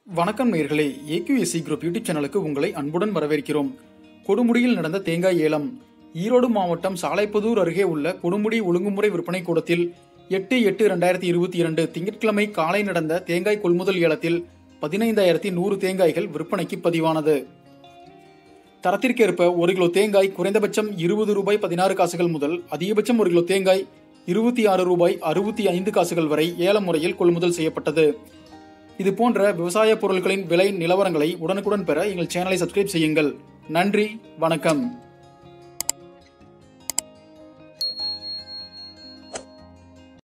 வணக்கம் நேயர்களே, AQSE Group YouTube சேனலுக்கு உங்களை அன்புடன் வரவேற்கிறோம். கொடுமுடியில் நடந்த தேங்காய் ஏலம். ஈரோடு மாவட்டம் சாலைப்புதூர் அருகே உள்ள கொடுமுடி ஒழுங்குமுறை விற்பனை கூடத்தில் 8/8/2022 திங்கட்கிழமை காலை நடந்த தேங்காய் கொள்முதல் ஏலத்தில் 15,100 தேங்காய்கள் விற்பனைக்கு பதிவானது. தரத்திற்கேற்ப 1 கிலோ தேங்காய் குறைந்தபட்சம் ₹20.16 முதல் அதிகபட்சம் 1 கிலோ தேங்காய் ₹26.65 வரை ஏல முறையில் கொள்முதல் செய்யப்பட்டது. இது போன்ற விவசாய பொருட்களின் விலை நிலவரங்களை உடனுக்குடன் பெற எங்கள் சேனலை சப்ஸ்கிரைப் செய்யுங்கள். நன்றி, வணக்கம்.